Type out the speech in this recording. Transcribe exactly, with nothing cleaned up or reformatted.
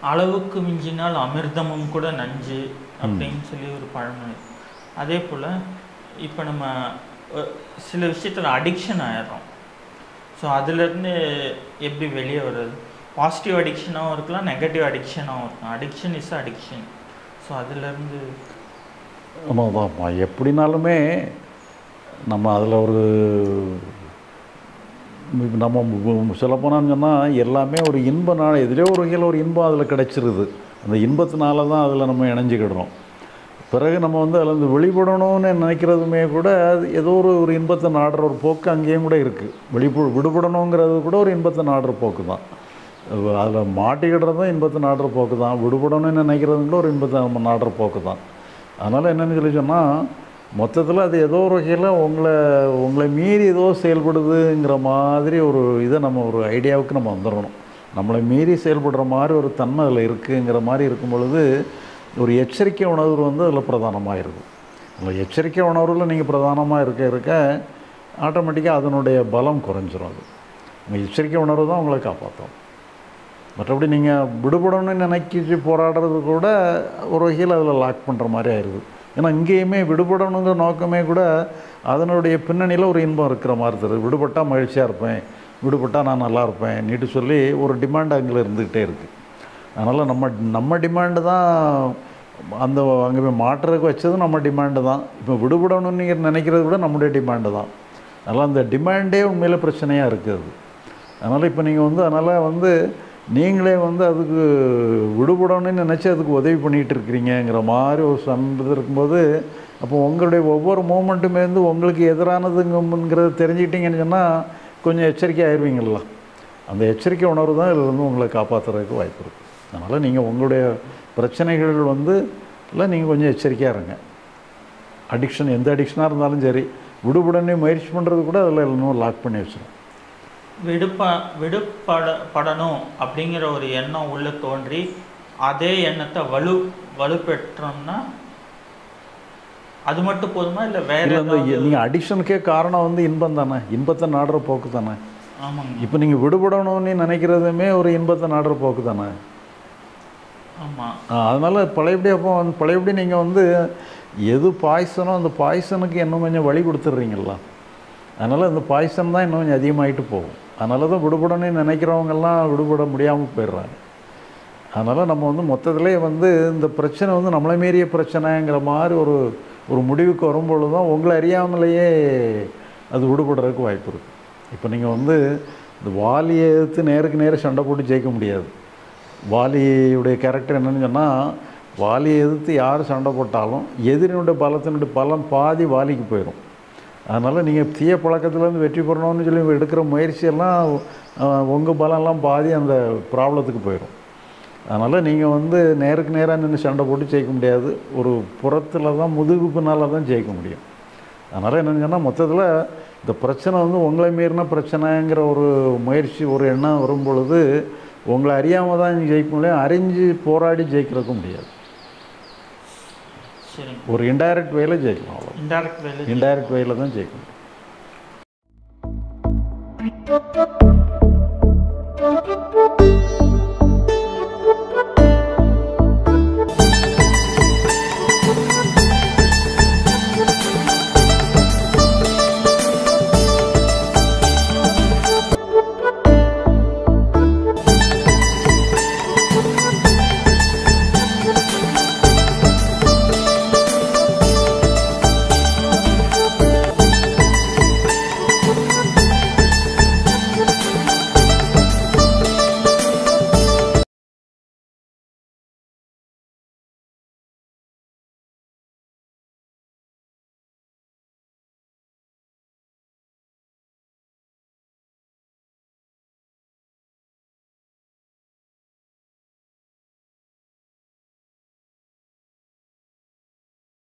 அளவுக்கு மிஞ்சினால் அமிர்தமும் கூட நஞ்சு அப்படின்னு சொல்லி ஒரு பழமொழி. அதே போல் இப்போ நம்ம சில விஷயத்தில் அடிக்ஷன் ஆயிடுறோம். ஸோ அதுலேருந்து எப்படி வெளியே வர்றது? பாசிட்டிவ் அடிக்ஷனாகவும் இருக்கலாம், நெகட்டிவ் அடிக்ஷனாகவும் இருக்கலாம். Addiction is addiction. ஸோ அதுலேருந்து ஆமாம் தான் எப்படினாலுமே நம்ம அதில் ஒரு நம்ம சொல்லப்போனான்னு சொன்னால் எல்லாமே ஒரு இன்ப நாள் எதுலேயோ ஒரு வகையில் ஒரு இன்பம் அதில் கிடச்சிருது. அந்த இன்பத்தினால தான் அதில் நம்ம இணைஞ்சிக்கிடுறோம். பிறகு நம்ம வந்து அதில் வந்து வெளிப்படணும்னு நினைக்கிறதுமே கூட அது ஏதோ ஒரு ஒரு இன்பத்தை நாடுற ஒரு போக்கு அங்கேயும் கூட இருக்குது. வெளிப்பு விடுபடணுங்கிறது கூட ஒரு இன்பத்தை நாடுற போக்கு தான். அதில் மாட்டிக்கிடுறதும் இன்பத்தை நாடுற போக்கு தான். விடுபடணும்னு நினைக்கிறதும் கூட ஒரு இன்பத்தை நம்ம நாடுற போக்கு தான். அதனால் என்னென்னு சொல்லி சொன்னால் மொத்தத்தில் அது ஏதோ ஒரு வகையில் உங்களை உங்களை மீறி ஏதோ செயல்படுதுங்கிற மாதிரி ஒரு இதை நம்ம ஒரு ஐடியாவுக்கு நம்ம வந்துடணும். நம்மளை மீறி செயல்படுற மாதிரி ஒரு தன்மை அதில் இருக்குங்கிற மாதிரி இருக்கும் பொழுது ஒரு எச்சரிக்கை உணர்வு வந்து அதில் பிரதானமாக இருக்குது. அந்த எச்சரிக்கை உணர்வில் நீங்கள் பிரதானமாக இருக்க இருக்க ஆட்டோமேட்டிக்காக அதனுடைய பலம் குறைஞ்சிரும். அது உங்கள் எச்சரிக்கை உணர்வு தான் உங்களை காப்பாற்றும். மற்றபடி நீங்கள் விடுபடணும்னு நினைக்கிச்சு போராடுறது கூட ஒரு வகையில் அதில் லாக் பண்ணுற மாதிரி ஆயிடுது. ஏன்னா இங்கேயுமே விடுபடணுங்கிற நோக்கமே கூட அதனுடைய பின்னணியில் ஒரு இன்பம் இருக்கிற மாதிரி தருது. விடுபட்டால் மகிழ்ச்சியாக இருப்பேன், விடுபட்டால் நான் நல்லா இருப்பேன் நீட்டு சொல்லி ஒரு டிமாண்ட் அங்கே இருந்துக்கிட்டே இருக்குது. அதனால் நம்ம நம்ம டிமாண்டு தான் அந்த அங்கே போய் மாற்றுறதுக்கு வச்சதும் நம்ம டிமாண்டு தான். இப்போ விடுபடணும்னு நீங்கள் நினைக்கிறது கூட நம்முடைய டிமாண்டு தான். அதனால் அந்த டிமாண்டே உண்மையில் பிரச்சனையாக இருக்குது. அதனால் இப்போ நீங்கள் வந்து அதனால் வந்து நீங்களே வந்து அதுக்கு விடுபடணும்னு நினச்சி அதுக்கு உதவி பண்ணிகிட்டு இருக்கிறீங்கிற மாதிரி ஒரு சம்பது இருக்கும்போது அப்போ உங்களுடைய ஒவ்வொரு மூமெண்ட்டுமே வந்து உங்களுக்கு எதிரானதுங்கிறத தெரிஞ்சுக்கிட்டீங்கன்னு சொன்னால் கொஞ்சம் எச்சரிக்கை ஆயிடுவீங்களா. அந்த எச்சரிக்கை உணர்வு தான் இதில் வந்து உங்களை காப்பாற்றுறதுக்கு வாய்ப்பு இருக்குது. அதனால் நீங்கள் உங்களுடைய பிரச்சனைகள் வந்து இல்லை நீங்கள் கொஞ்சம் எச்சரிக்கையாக இருங்க. அடிக்ஷன் எந்த அடிக்ஷனாக இருந்தாலும் சரி விடுபடனே முயற்சி பண்ணுறது கூட அதில் இன்னும் லாக் பண்ணி வச்சிடும். விடுப்ப விடுபட படணும் அப்படிங்கிற ஒரு எண்ணம் உள்ளே தோன்றி அதே எண்ணத்தை வலு வலுப்பெற்றோம்னா அது மட்டும் போதுமா இல்லை வேறு? அந்த நீங்கள் அடிக்ஷனுக்கே காரணம் வந்து இன்பம் தானே, இன்பத்தை நாடுற போக்கு தானே. ஆமாங்க. இப்போ நீங்கள் விடுபடணும்னு நினைக்கிறதுமே ஒரு இன்பத்தை நாடுற போக்கு தானே. ஆமாம். அதனால் பழையபடி அப்போ வந்து பழையபடி நீங்கள் வந்து எது பாய்சனோ அந்த பாய்சனுக்கு இன்னும் கொஞ்சம் வழி கொடுத்துட்றீங்களா. அதனால் அந்த பாய்சன் தான் இன்னும் கொஞ்சம் அதிகமாகிட்டு போகும். அதனால தான் விடுபடணும்னு நினைக்கிறவங்கெல்லாம் விடுபட முடியாமல் போயிடுறாங்க. அதனால் நம்ம வந்து மொத்தத்திலே வந்து இந்த பிரச்சனை வந்து நம்மளை மீறிய பிரச்சனைங்கிற மாதிரி ஒரு ஒரு முடிவுக்கு வரும்பொழுது தான் உங்களை அறியாமலேயே அது விடுபடுறதுக்கு வாய்ப்பு இருக்குது. இப்போ நீங்கள் வந்து இந்த வாலியை எதிர்த்து நேருக்கு நேரம் சண்டை போட்டு ஜெயிக்க முடியாது. வாலியுடைய கேரக்டர் என்னென்னு சொன்னால் வாலியை எதிர்த்து யார் சண்டை போட்டாலும் எதிரினுடைய பலத்தினுடைய பலம் பாதி வாலிக்கு போயிடும். அதனால் நீங்கள் தீய பழக்கத்துலேருந்து வெற்றி பெறணும்னு சொல்லி எடுக்கிற முயற்சியெல்லாம் உங்கள் பலம்லாம் பாதி அந்த ப்ராப்ளத்துக்கு போயிடும். அதனால் நீங்கள் வந்து நேருக்கு நேராக நின்று சண்டை போட்டு ஜெயிக்க முடியாது. ஒரு புறத்தில் தான் முதுகு பின்னால் தான் ஜெயிக்க முடியும். அதனால் என்னென்னு சொன்னால் மொத்தத்தில் இந்த பிரச்சனை வந்து உங்களை மீறின பிரச்சனைங்கிற ஒரு முயற்சி ஒரு எண்ணம் வரும் பொழுது உங்களை அறியாமல் தான் நீங்கள் ஜெயிக்க முடியும். அறிஞ்சு போராடி ஜெயிக்கிறதுக்கும் முடியாது. ஒரு இன்டைரக்ட் வேல ஜெயிக்கலாம். அவ்வளோ இன்டைரக்ட் வேல இன்டைரக்ட் வேல தான் ஜெயிக்கணும்.